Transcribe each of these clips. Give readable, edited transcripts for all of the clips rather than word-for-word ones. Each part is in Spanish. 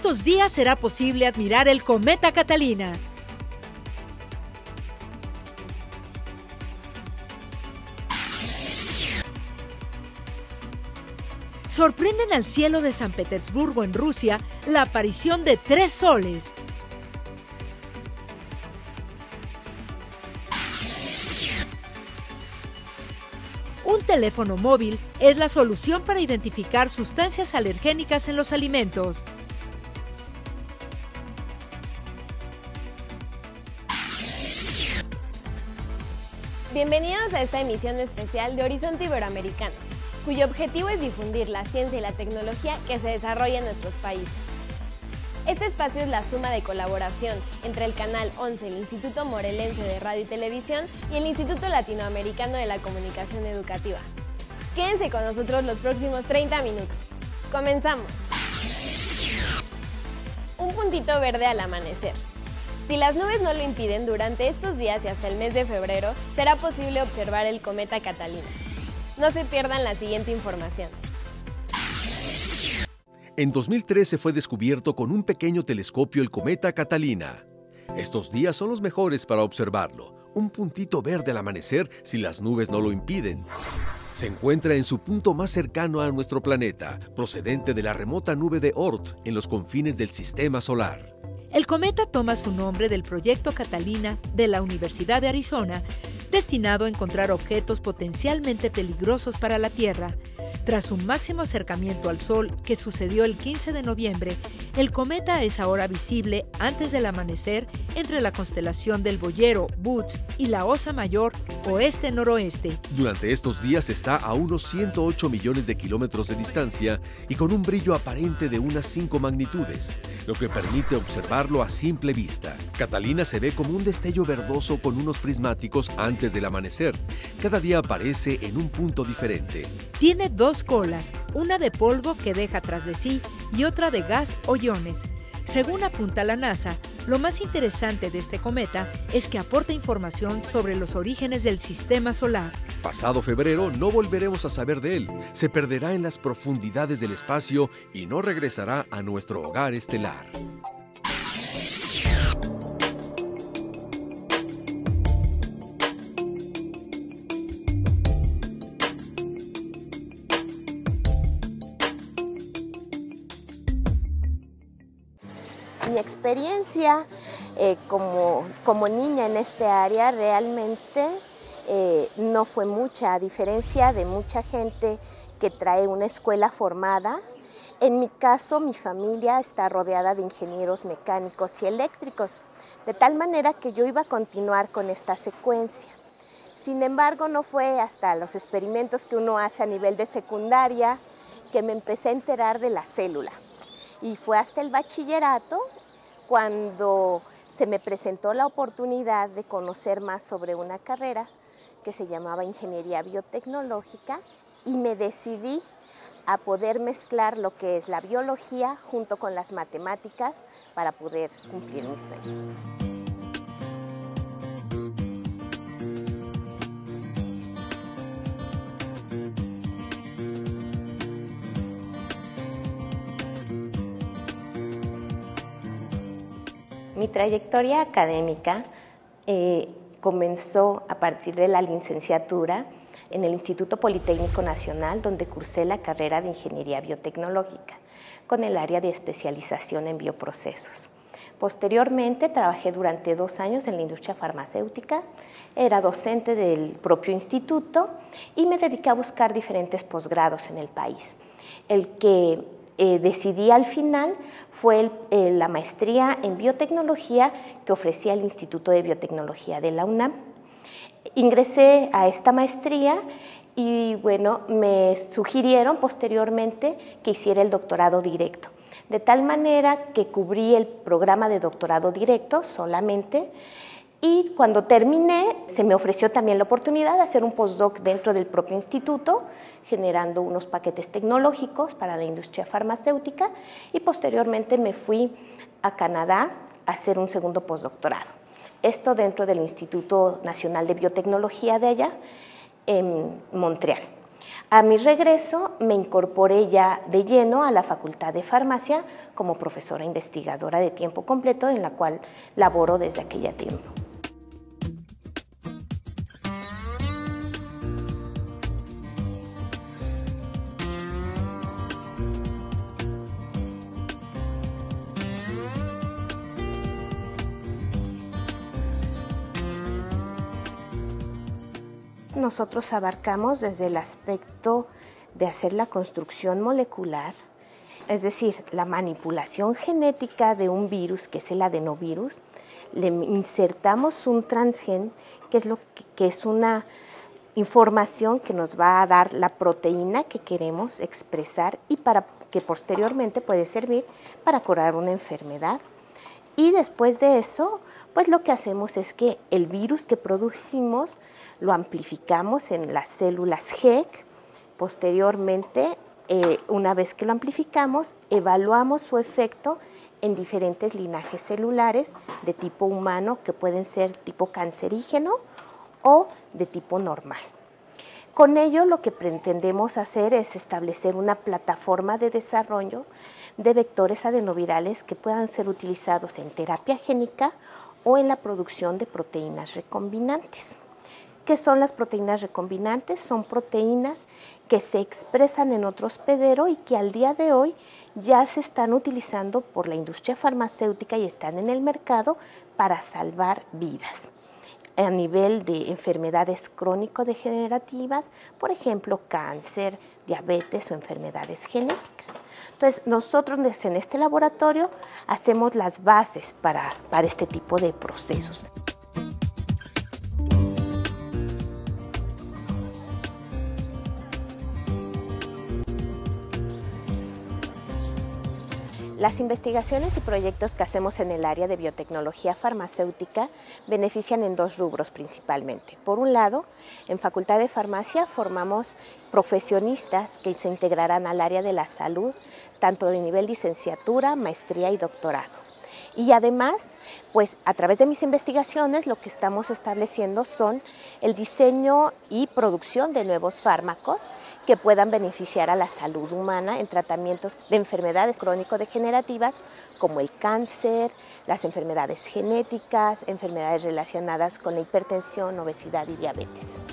estos días será posible admirar el cometa Catalina. Sorprenden al cielo de San Petersburgo, en Rusia, la aparición de 3 soles. Un teléfono móvil es la solución para identificar sustancias alergénicas en los alimentos. Bienvenidos a esta emisión especial de Horizonte Iberoamericano, cuyo objetivo es difundir la ciencia y la tecnología que se desarrolla en nuestros países. Este espacio es la suma de colaboración entre el Canal 11, el Instituto Morelense de Radio y Televisión y el Instituto Latinoamericano de la Comunicación Educativa. Quédense con nosotros los próximos 30 minutos. ¡Comenzamos! Un puntito verde al amanecer. Si las nubes no lo impiden, durante estos días y hasta el mes de febrero será posible observar el cometa Catalina. No se pierdan la siguiente información. En 2013 fue descubierto con un pequeño telescopio el cometa Catalina. Estos días son los mejores para observarlo. Un puntito verde al amanecer si las nubes no lo impiden. Se encuentra en su punto más cercano a nuestro planeta, procedente de la remota nube de Oort en los confines del Sistema Solar. El cometa toma su nombre del proyecto Catalina de la Universidad de Arizona, destinado a encontrar objetos potencialmente peligrosos para la Tierra. Tras un máximo acercamiento al Sol que sucedió el 15 de noviembre, el cometa es ahora visible antes del amanecer entre la constelación del Boyero, Boots y la Osa Mayor oeste-noroeste. Durante estos días está a unos 108 millones de kilómetros de distancia y con un brillo aparente de unas 5 magnitudes, lo que permite observarlo a simple vista. Catalina se ve como un destello verdoso con unos prismáticos antes del amanecer. Cada día aparece en un punto diferente. Tiene 2 colas, una de polvo que deja tras de sí y otra de gas o iones. Según apunta la NASA, lo más interesante de este cometa es que aporta información sobre los orígenes del Sistema Solar. Pasado febrero no volveremos a saber de él. Se perderá en las profundidades del espacio y no regresará a nuestro hogar estelar. Mi experiencia como niña en este área realmente no fue mucha, a diferencia de mucha gente que trae una escuela formada. En mi caso, mi familia está rodeada de ingenieros mecánicos y eléctricos, de tal manera que yo iba a continuar con esta secuencia. Sin embargo, no fue hasta los experimentos que uno hace a nivel de secundaria que me empecé a enterar de la célula. Y fue hasta el bachillerato cuando se me presentó la oportunidad de conocer más sobre una carrera que se llamaba Ingeniería Biotecnológica y me decidí a poder mezclar lo que es la biología junto con las matemáticas para poder cumplir mi sueño. Mi trayectoria académica comenzó a partir de la licenciatura en el Instituto Politécnico Nacional, donde cursé la carrera de Ingeniería Biotecnológica, con el área de especialización en bioprocesos. Posteriormente trabajé durante 2 años en la industria farmacéutica, era docente del propio instituto y me dediqué a buscar diferentes posgrados en el país. El que decidí al final fue la maestría en biotecnología que ofrecía el Instituto de Biotecnología de la UNAM. Ingresé a esta maestría y bueno, me sugirieron posteriormente que hiciera el doctorado directo, de tal manera que cubrí el programa de doctorado directo solamente. Y cuando terminé, se me ofreció también la oportunidad de hacer un postdoc dentro del propio instituto, generando unos paquetes tecnológicos para la industria farmacéutica, y posteriormente me fui a Canadá a hacer un segundo postdoctorado. Esto dentro del Instituto Nacional de Biotecnología de allá, en Montreal. A mi regreso me incorporé ya de lleno a la Facultad de Farmacia como profesora investigadora de tiempo completo, en la cual laboro desde aquella tiempo. Nosotros abarcamos desde el aspecto de hacer la construcción molecular, es decir, la manipulación genética de un virus, que es el adenovirus. Le insertamos un transgen, que es una información que nos va a dar la proteína que queremos expresar y que posteriormente puede servir para curar una enfermedad. Y después de eso, pues lo que hacemos es que el virus que produjimos lo amplificamos en las células HEC. Posteriormente, una vez que lo amplificamos, evaluamos su efecto en diferentes linajes celulares de tipo humano, que pueden ser tipo cancerígeno o de tipo normal. Con ello, lo que pretendemos hacer es establecer una plataforma de desarrollo de vectores adenovirales que puedan ser utilizados en terapia génica o en la producción de proteínas recombinantes. ¿Qué son las proteínas recombinantes? Son proteínas que se expresan en otro hospedero y que al día de hoy ya se están utilizando por la industria farmacéutica y están en el mercado para salvar vidas a nivel de enfermedades crónico-degenerativas, por ejemplo, cáncer, diabetes o enfermedades genéticas. Entonces, nosotros en este laboratorio hacemos las bases para este tipo de procesos. Las investigaciones y proyectos que hacemos en el área de biotecnología farmacéutica benefician en dos rubros principalmente. Por un lado, en Facultad de Farmacia formamos profesionistas que se integrarán al área de la salud, tanto de nivel licenciatura, maestría y doctorado. Y además, pues a través de mis investigaciones lo que estamos estableciendo son el diseño y producción de nuevos fármacos que puedan beneficiar a la salud humana en tratamientos de enfermedades crónico-degenerativas como el cáncer, las enfermedades genéticas, enfermedades relacionadas con la hipertensión, obesidad y diabetes.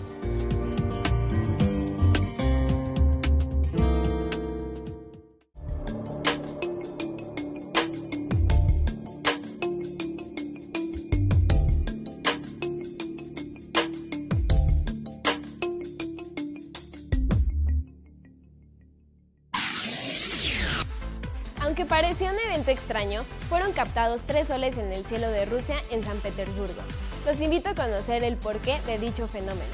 Aunque parecía un evento extraño, fueron captados 3 soles en el cielo de Rusia en San Petersburgo. Los invito a conocer el porqué de dicho fenómeno.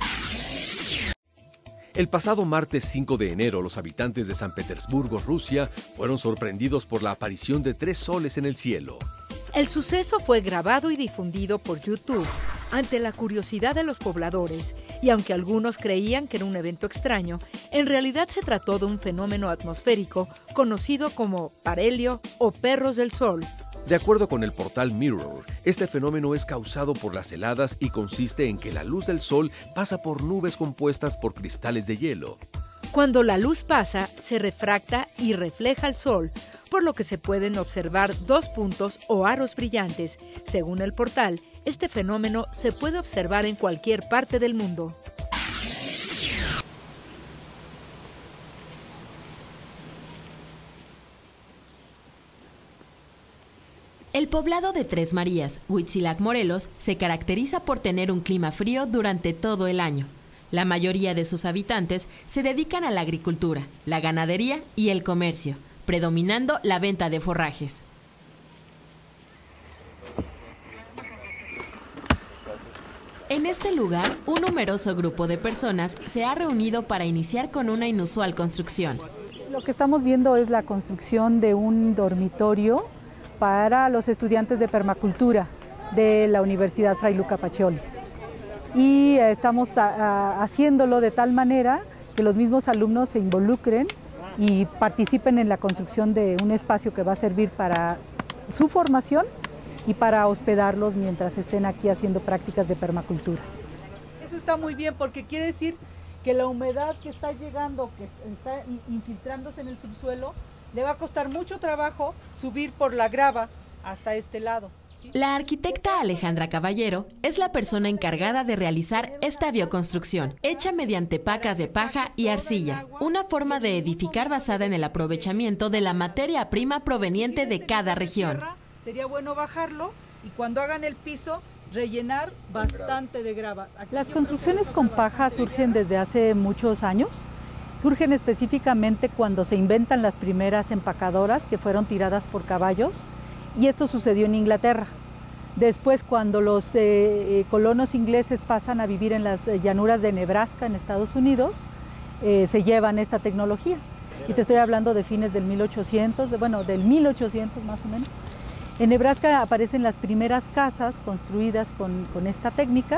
El pasado martes 5 de enero, los habitantes de San Petersburgo, Rusia, fueron sorprendidos por la aparición de 3 soles en el cielo. El suceso fue grabado y difundido por YouTube ante la curiosidad de los pobladores, y aunque algunos creían que era un evento extraño, en realidad se trató de un fenómeno atmosférico conocido como parhelio o perros del sol. De acuerdo con el portal Mirror, este fenómeno es causado por las heladas y consiste en que la luz del sol pasa por nubes compuestas por cristales de hielo. Cuando la luz pasa, se refracta y refleja el sol, por lo que se pueden observar 2 puntos o aros brillantes. Según el portal, este fenómeno se puede observar en cualquier parte del mundo. El poblado de Tres Marías, Huitzilac, Morelos, se caracteriza por tener un clima frío durante todo el año. La mayoría de sus habitantes se dedican a la agricultura, la ganadería y el comercio, predominando la venta de forrajes. En este lugar, un numeroso grupo de personas se ha reunido para iniciar con una inusual construcción. Lo que estamos viendo es la construcción de un dormitorio para los estudiantes de permacultura de la Universidad Fray Luca Pacioli. Y estamos haciéndolo de tal manera que los mismos alumnos se involucren y participen en la construcción de un espacio que va a servir para su formación y para hospedarlos mientras estén aquí haciendo prácticas de permacultura. Eso está muy bien porque quiere decir que la humedad que está llegando, que está infiltrándose en el subsuelo, le va a costar mucho trabajo subir por la grava hasta este lado. La arquitecta Alejandra Caballero es la persona encargada de realizar esta bioconstrucción, hecha mediante pacas de paja y arcilla, una forma de edificar basada en el aprovechamiento de la materia prima proveniente de cada región. Sería bueno bajarlo y cuando hagan el piso, rellenar bastante de grava. Las construcciones con paja surgen desde hace muchos años. Surgen específicamente cuando se inventan las primeras empacadoras que fueron tiradas por caballos. Y esto sucedió en Inglaterra. Después, cuando los colonos ingleses pasan a vivir en las llanuras de Nebraska, en Estados Unidos, se llevan esta tecnología. Y te estoy hablando de fines del 1800, del 1800 más o menos. En Nebraska aparecen las primeras casas construidas con esta técnica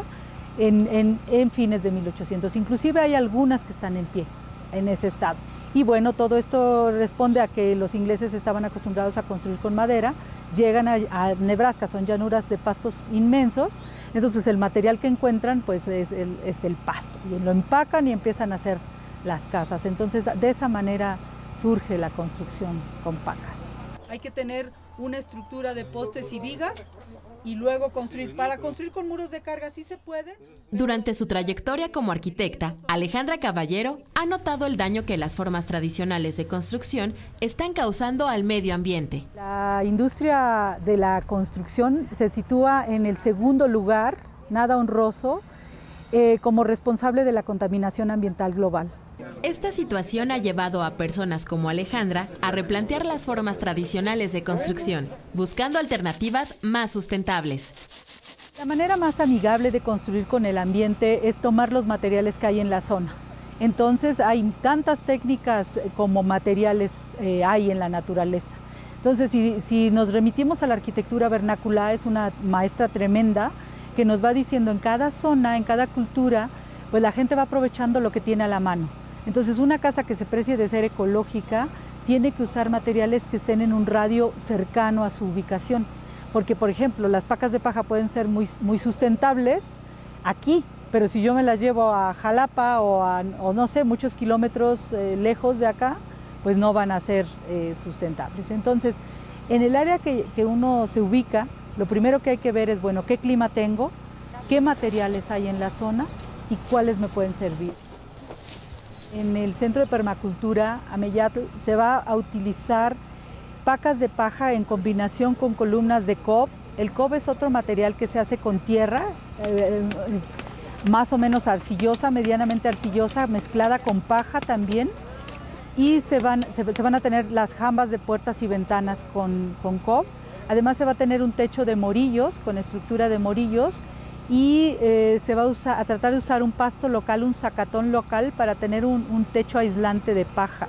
en fines de 1800. Inclusive hay algunas que están en pie en ese estado. Y bueno, todo esto responde a que los ingleses estaban acostumbrados a construir con madera, llegan a Nebraska, son llanuras de pastos inmensos, entonces pues el material que encuentran pues es el pasto, y lo empacan y empiezan a hacer las casas. Entonces de esa manera surge la construcción con pacas. Hay que tener una estructura de postes y vigas y luego construir. Para construir con muros de carga sí se puede. Durante su trayectoria como arquitecta, Alejandra Caballero ha notado el daño que las formas tradicionales de construcción están causando al medio ambiente. La industria de la construcción se sitúa en el segundo lugar, nada honroso, como responsable de la contaminación ambiental global. Esta situación ha llevado a personas como Alejandra a replantear las formas tradicionales de construcción, buscando alternativas más sustentables. La manera más amigable de construir con el ambiente es tomar los materiales que hay en la zona. Entonces hay tantas técnicas como materiales hay en la naturaleza. Entonces si nos remitimos a la arquitectura vernácula, es una maestra tremenda que nos va diciendo en cada zona, en cada cultura, pues la gente va aprovechando lo que tiene a la mano. Entonces una casa que se precie de ser ecológica tiene que usar materiales que estén en un radio cercano a su ubicación. Porque, por ejemplo, las pacas de paja pueden ser muy sustentables aquí, pero si yo me las llevo a Jalapa o no sé, muchos kilómetros lejos de acá, pues no van a ser sustentables. Entonces, en el área que uno se ubica, lo primero que hay que ver es, bueno, qué clima tengo, qué materiales hay en la zona y cuáles me pueden servir. En el Centro de Permacultura Ameyatl se va a utilizar pacas de paja en combinación con columnas de cob. El cob es otro material que se hace con tierra, más o menos arcillosa, medianamente arcillosa, mezclada con paja también. Y se van a tener las jambas de puertas y ventanas con cob. Además se va a tener un techo de morillos, con estructura de morillos, y se va a tratar de usar un pasto local, un zacatón local, para tener un techo aislante de paja.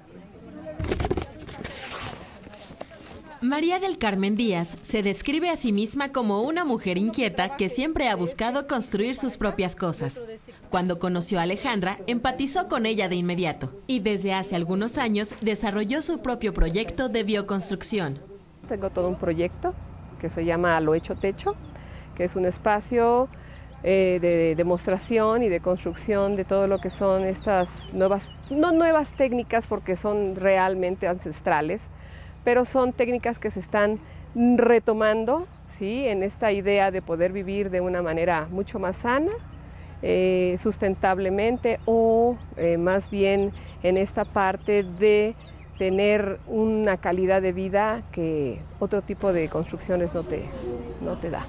María del Carmen Díaz se describe a sí misma como una mujer inquieta que siempre ha buscado construir sus propias cosas. Cuando conoció a Alejandra, empatizó con ella de inmediato y desde hace algunos años desarrolló su propio proyecto de bioconstrucción. Tengo todo un proyecto que se llama Lo Hecho Techo, que es un espacio de demostración y de construcción de todo lo que son estas no nuevas técnicas porque son realmente ancestrales, pero son técnicas que se están retomando, ¿sí?, en esta idea de poder vivir de una manera mucho más sana, sustentablemente, o más bien en esta parte de tener una calidad de vida que otro tipo de construcciones no te da.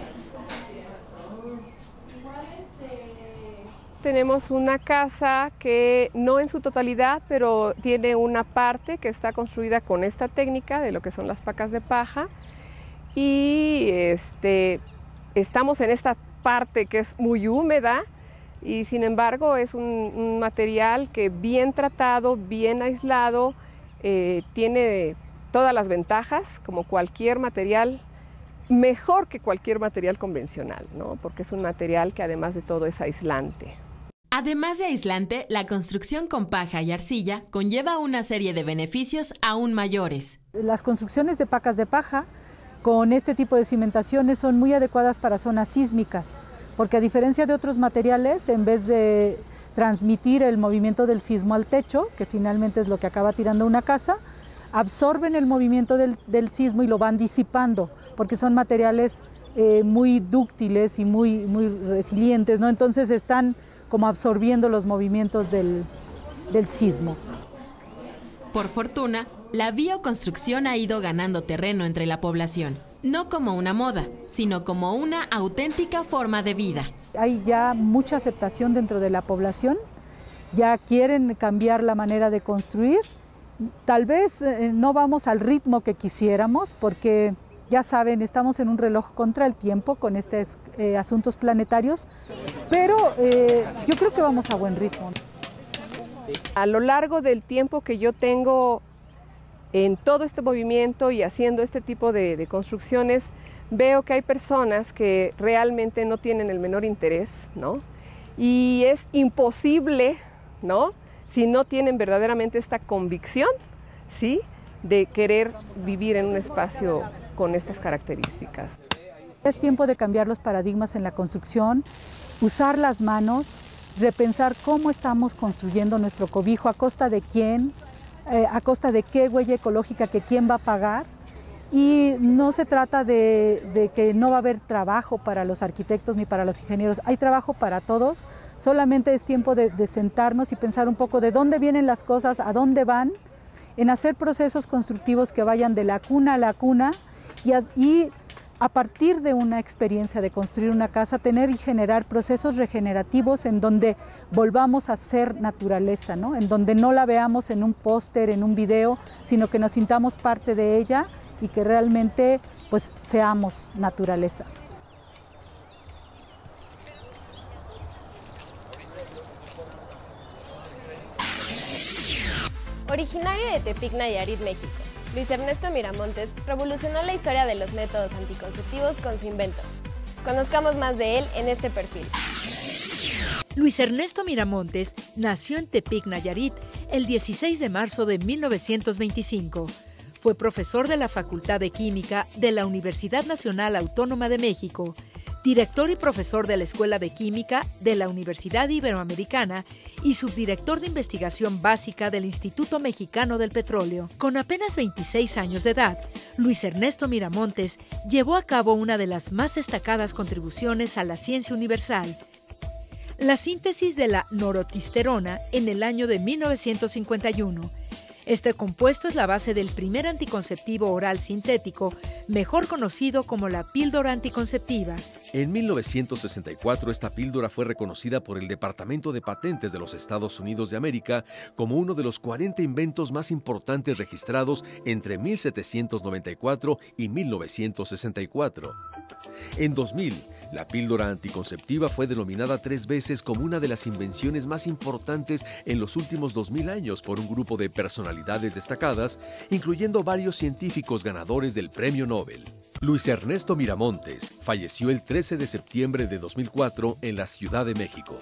Tenemos una casa que no en su totalidad, pero tiene una parte que está construida con esta técnica de lo que son las pacas de paja, y estamos en esta parte que es muy húmeda y sin embargo es un material que bien tratado, bien aislado, tiene todas las ventajas como cualquier material, mejor que cualquier material convencional, ¿no? Porque es un material que además de todo es aislante. Además de aislante, la construcción con paja y arcilla conlleva una serie de beneficios aún mayores. Las construcciones de pacas de paja con este tipo de cimentaciones son muy adecuadas para zonas sísmicas, porque a diferencia de otros materiales, en vez de transmitir el movimiento del sismo al techo, que finalmente es lo que acaba tirando una casa, absorben el movimiento del sismo y lo van disipando, porque son materiales muy dúctiles y muy resilientes, ¿no? Entonces están como absorbiendo los movimientos del sismo. Por fortuna, la bioconstrucción ha ido ganando terreno entre la población, no como una moda, sino como una auténtica forma de vida. Hay ya mucha aceptación dentro de la población, ya quieren cambiar la manera de construir. Tal vez no vamos al ritmo que quisiéramos, porque ya saben, estamos en un reloj contra el tiempo con estos asuntos planetarios, pero yo creo que vamos a buen ritmo. A lo largo del tiempo que yo tengo en todo este movimiento y haciendo este tipo de construcciones, veo que hay personas que realmente no tienen el menor interés, ¿no? Y es imposible, ¿no?, si no tienen verdaderamente esta convicción, ¿sí?, de querer vivir en un espacio con estas características. Es tiempo de cambiar los paradigmas en la construcción, usar las manos, repensar cómo estamos construyendo nuestro cobijo, a costa de quién, a costa de qué huella ecológica que quién va a pagar. Y no se trata de que no va a haber trabajo para los arquitectos ni para los ingenieros, hay trabajo para todos, solamente es tiempo de sentarnos y pensar un poco de dónde vienen las cosas, a dónde van, en hacer procesos constructivos que vayan de la cuna a la cuna y a partir de una experiencia de construir una casa, tener y generar procesos regenerativos en donde volvamos a ser naturaleza, ¿no?, en donde no la veamos en un póster, en un video, sino que nos sintamos parte de ella y que realmente pues seamos naturaleza. Originario de Tepic, Nayarit, México, Luis Ernesto Miramontes revolucionó la historia de los métodos anticonceptivos con su invento. Conozcamos más de él en este perfil. Luis Ernesto Miramontes nació en Tepic, Nayarit, el 16 de marzo de 1925. Fue profesor de la Facultad de Química de la Universidad Nacional Autónoma de México, director y profesor de la Escuela de Química de la Universidad Iberoamericana y subdirector de investigación básica del Instituto Mexicano del Petróleo. Con apenas 26 años de edad, Luis Ernesto Miramontes llevó a cabo una de las más destacadas contribuciones a la ciencia universal, la síntesis de la norotisterona en el año de 1951. Este compuesto es la base del primer anticonceptivo oral sintético, mejor conocido como la píldora anticonceptiva. En 1964, esta píldora fue reconocida por el Departamento de Patentes de los Estados Unidos de América como uno de los 40 inventos más importantes registrados entre 1794 y 1964. En 2000, la píldora anticonceptiva fue denominada 3 veces como una de las invenciones más importantes en los últimos 2000 años por un grupo de personalidades destacadas, incluyendo varios científicos ganadores del Premio Nobel. Luis Ernesto Miramontes falleció el 13 de septiembre de 2004 en la Ciudad de México.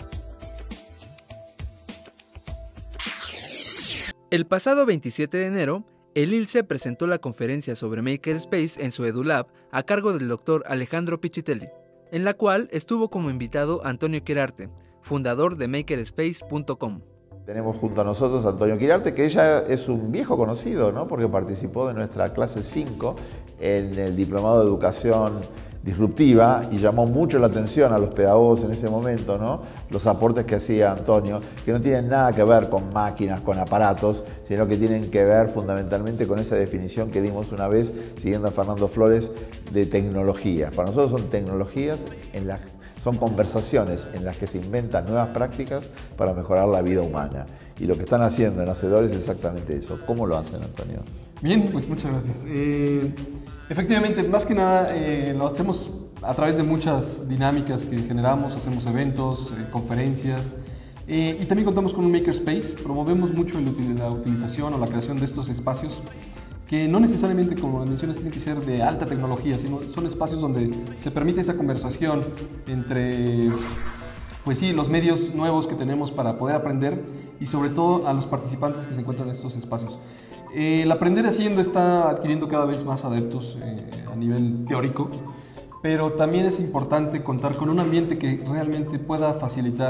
El pasado 27 de enero, el ILCE presentó la conferencia sobre Makerspace en su EduLab a cargo del Dr. Alejandro Pichitelli, en la cual estuvo como invitado Antonio Quirarte, fundador de Makerspace.com. Tenemos junto a nosotros a Antonio Quirarte, que ella es un viejo conocido, ¿no?, porque participó de nuestra clase 5 en el Diplomado de Educación Disruptiva y llamó mucho la atención a los pedagogos en ese momento, ¿no?, los aportes que hacía Antonio, que no tienen nada que ver con máquinas, con aparatos, sino que tienen que ver fundamentalmente con esa definición que dimos una vez, siguiendo a Fernando Flores, de tecnología. Para nosotros son tecnologías son conversaciones en las que se inventan nuevas prácticas para mejorar la vida humana. Y lo que están haciendo en Hacedores es exactamente eso. ¿Cómo lo hacen, Antonio? Bien, pues muchas gracias. Efectivamente, más que nada lo hacemos a través de muchas dinámicas que generamos, hacemos eventos, conferencias, y también contamos con un Makerspace. Promovemos mucho la utilización o la creación de estos espacios que no necesariamente, como mencionas, tienen que ser de alta tecnología, sino son espacios donde se permite esa conversación entre, pues sí, los medios nuevos que tenemos para poder aprender y sobre todo a los participantes que se encuentran en estos espacios. El aprender haciendo está adquiriendo cada vez más adeptos a nivel teórico, pero también es importante contar con un ambiente que realmente pueda facilitar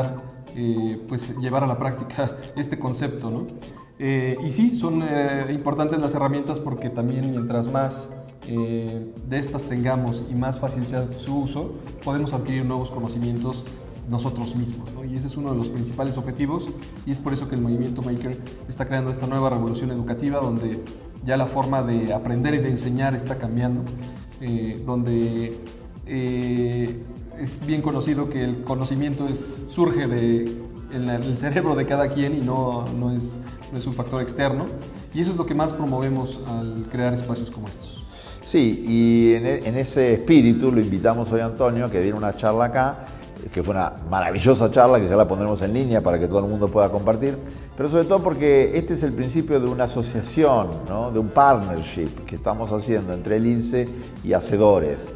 pues llevar a la práctica este concepto, ¿no? Y sí, son importantes las herramientas porque también mientras más de estas tengamos y más fácil sea su uso, podemos adquirir nuevos conocimientos nosotros mismos, ¿no? Y ese es uno de los principales objetivos, y es por eso que el movimiento Maker está creando esta nueva revolución educativa donde ya la forma de aprender y de enseñar está cambiando, donde es bien conocido que el conocimiento surge en el cerebro de cada quien y no es un factor externo, y eso es lo que más promovemos al crear espacios como estos. Sí, y en ese espíritu lo invitamos hoy a Antonio, que diera una charla acá, que fue una maravillosa charla, que ya la pondremos en línea para que todo el mundo pueda compartir, pero sobre todo porque este es el principio de una asociación, ¿no? De un partnership que estamos haciendo entre el ILSE y Hacedores.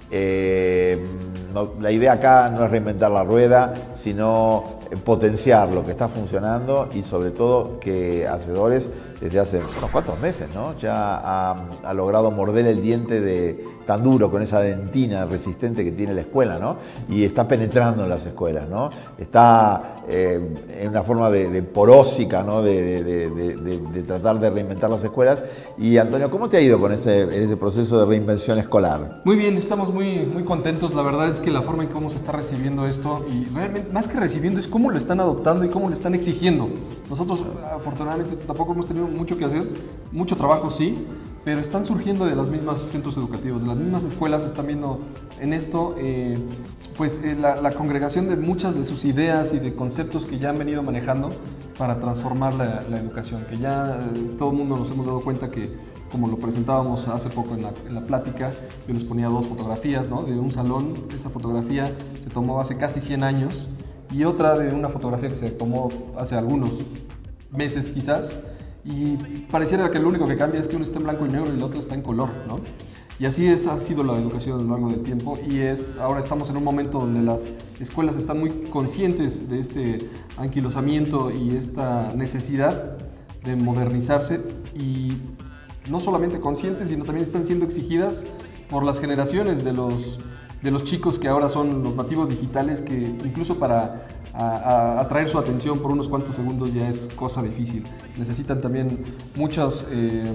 La idea acá no es reinventar la rueda, sino potenciar lo que está funcionando y sobre todo que Hacedores desde hace unos cuantos meses, ¿no? Ya ha logrado morder el diente tan duro con esa dentina resistente que tiene la escuela, ¿no? Y está penetrando en las escuelas, ¿no? Está en una forma de porósica, ¿no? De tratar de reinventar las escuelas. Y Antonio, ¿cómo te ha ido con ese proceso de reinvención escolar? Muy bien, estamos muy contentos. La verdad es que la forma en cómo se está recibiendo esto, y realmente más que recibiendo, es cómo lo están adoptando y cómo lo están exigiendo. Nosotros afortunadamente tampoco hemos tenido mucho que hacer, mucho trabajo sí, pero están surgiendo de los mismos centros educativos, de las mismas escuelas, están viendo en esto la congregación de muchas de sus ideas y de conceptos que ya han venido manejando para transformar la educación, que ya todo el mundo nos hemos dado cuenta que, como lo presentábamos hace poco en la plática, yo les ponía 2 fotografías, ¿no? De un salón. Esa fotografía se tomó hace casi 100 años y otra de una fotografía que se tomó hace algunos meses quizás, y pareciera que lo único que cambia es que uno está en blanco y negro y el otro está en color, ¿no? Y así ha sido la educación a lo largo del tiempo, y ahora estamos en un momento donde las escuelas están muy conscientes de este anquilosamiento y esta necesidad de modernizarse, y no solamente conscientes, sino también están siendo exigidas por las generaciones de los chicos que ahora son los nativos digitales, que incluso para atraer su atención por unos cuantos segundos ya es cosa difícil. Necesitan también muchas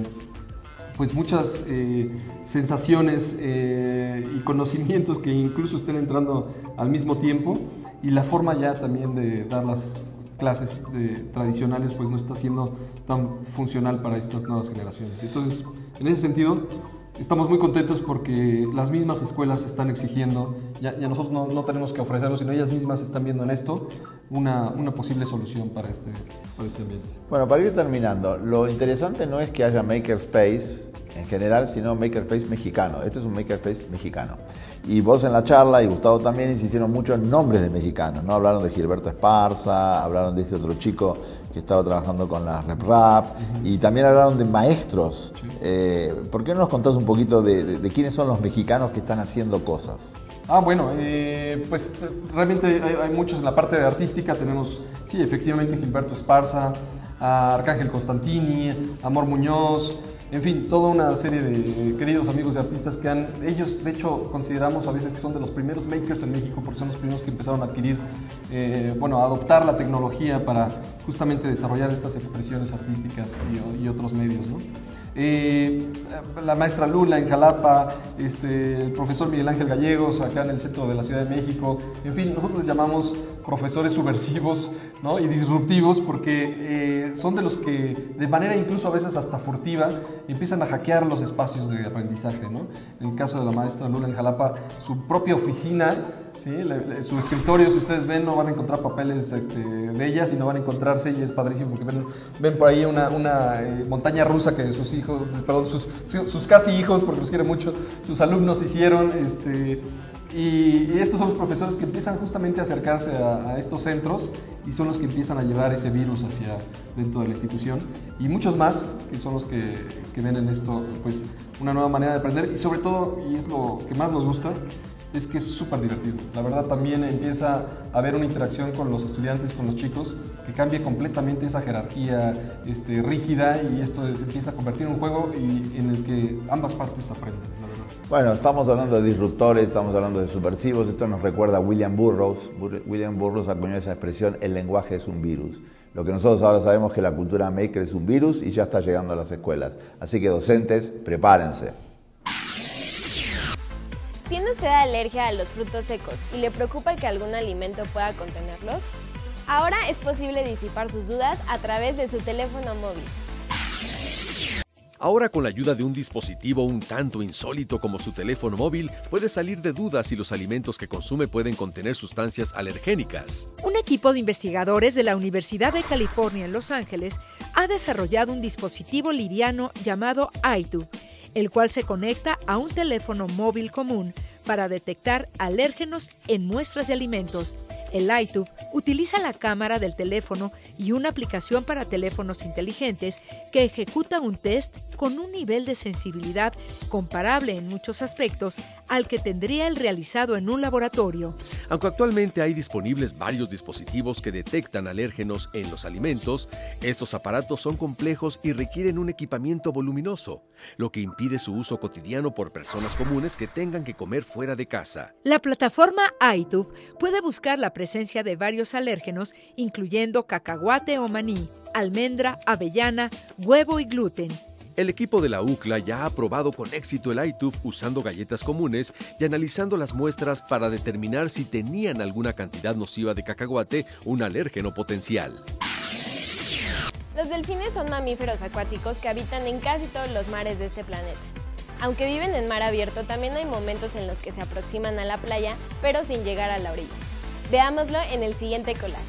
sensaciones y conocimientos que incluso estén entrando al mismo tiempo, y la forma ya también de dar las clases tradicionales pues no está siendo tan funcional para estas nuevas generaciones. Entonces, en ese sentido, estamos muy contentos porque las mismas escuelas están exigiendo, ya nosotros no tenemos que ofrecerlo, sino ellas mismas están viendo en esto una posible solución para este ambiente. Bueno, para ir terminando, lo interesante no es que haya Makerspace en general, sino Makerspace mexicano. Este es un Makerspace mexicano. Y vos en la charla, y Gustavo también, insistieron mucho en nombres de mexicanos, ¿no? Hablaron de Gilberto Esparza, hablaron de este otro chico que estaba trabajando con la RepRap, y también hablaron de maestros. ¿Por qué no nos contás un poquito de quiénes son los mexicanos que están haciendo cosas? Bueno, pues realmente hay muchos en la parte artística. Tenemos, sí, efectivamente, Gilberto Esparza, a Arcángel Constantini, Amor Muñoz, en fin, toda una serie de queridos amigos de artistas que ellos de hecho consideramos a veces que son de los primeros makers en México, porque son los primeros que empezaron a adquirir, a adoptar la tecnología para justamente desarrollar estas expresiones artísticas y otros medios, ¿no? La maestra Lula en Jalapa, el profesor Miguel Ángel Gallegos acá en el centro de la Ciudad de México. En fin, nosotros les llamamos profesores subversivos, ¿no? Y disruptivos, porque son de los que de manera incluso a veces hasta furtiva empiezan a hackear los espacios de aprendizaje, ¿no? En el caso de la maestra Lula en Jalapa, su propia oficina, ¿sí? Su escritorio, si ustedes ven, no van a encontrar papeles de ella, sino van a encontrarse, y es padrísimo porque ven por ahí una montaña rusa que sus casi hijos, porque los quiere mucho, sus alumnos hicieron, y estos son los profesores que empiezan justamente a acercarse a estos centros, y son los que empiezan a llevar ese virus hacia dentro de la institución, y muchos más que son los que ven en esto pues una nueva manera de aprender, y sobre todo, y es lo que más nos gusta, es que es súper divertido. La verdad, también empieza a haber una interacción con los estudiantes, con los chicos, que cambia completamente esa jerarquía rígida, y esto se empieza a convertir en un juego en el que ambas partes aprenden, la verdad. Bueno, estamos hablando de disruptores, estamos hablando de subversivos. Esto nos recuerda a William Burroughs. William Burroughs acuñó esa expresión: el lenguaje es un virus. Lo que nosotros ahora sabemos es que la cultura maker es un virus y ya está llegando a las escuelas. Así que docentes, prepárense. ¿Tiene usted alergia a los frutos secos y le preocupa que algún alimento pueda contenerlos? Ahora es posible disipar sus dudas a través de su teléfono móvil. Ahora, con la ayuda de un dispositivo un tanto insólito como su teléfono móvil, puede salir de dudas si los alimentos que consume pueden contener sustancias alergénicas. Un equipo de investigadores de la Universidad de California en Los Ángeles ha desarrollado un dispositivo liviano llamado iTube, el cual se conecta a un teléfono móvil común para detectar alérgenos en muestras de alimentos. El iTube utiliza la cámara del teléfono y una aplicación para teléfonos inteligentes que ejecuta un test con un nivel de sensibilidad comparable en muchos aspectos al que tendría el realizado en un laboratorio. Aunque actualmente hay disponibles varios dispositivos que detectan alérgenos en los alimentos, estos aparatos son complejos y requieren un equipamiento voluminoso, lo que impide su uso cotidiano por personas comunes que tengan que comer fuera de casa. La plataforma iTube puede buscar la presencia de varios alérgenos, incluyendo cacahuate o maní, almendra, avellana, huevo y gluten. El equipo de la UCLA ya ha probado con éxito el iTube usando galletas comunes y analizando las muestras para determinar si tenían alguna cantidad nociva de cacahuate, un alérgeno potencial. Los delfines son mamíferos acuáticos que habitan en casi todos los mares de este planeta. Aunque viven en mar abierto, también hay momentos en los que se aproximan a la playa, pero sin llegar a la orilla. Veámoslo en el siguiente collage.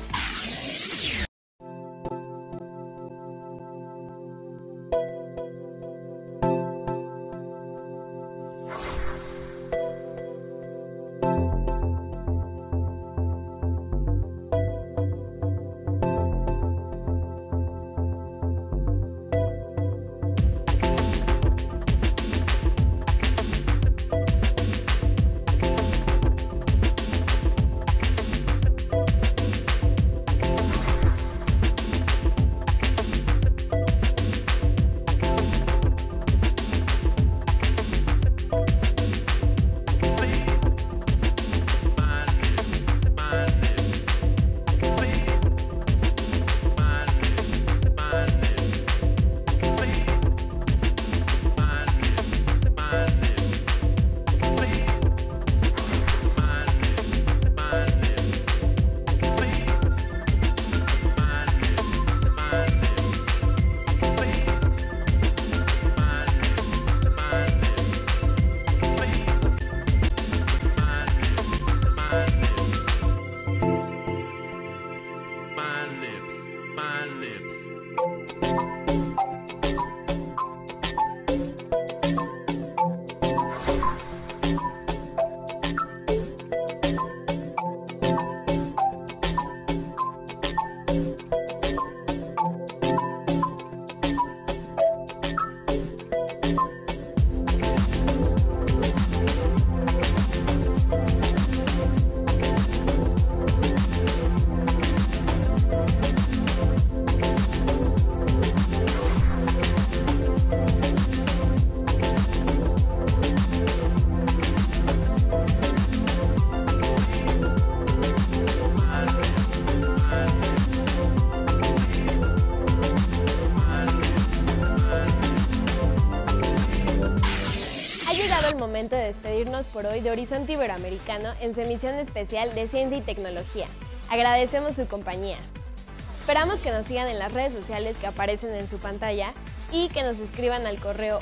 Momento de despedirnos por hoy de Horizonte Iberoamericano en su emisión especial de Ciencia y Tecnología. Agradecemos su compañía. Esperamos que nos sigan en las redes sociales que aparecen en su pantalla y que nos escriban al correo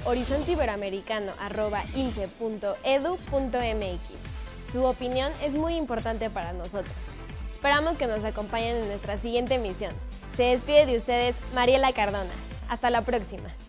horizonteiberoamericano@ilce.edu.mx. Su opinión es muy importante para nosotros. Esperamos que nos acompañen en nuestra siguiente emisión. Se despide de ustedes Mariela Cardona. Hasta la próxima.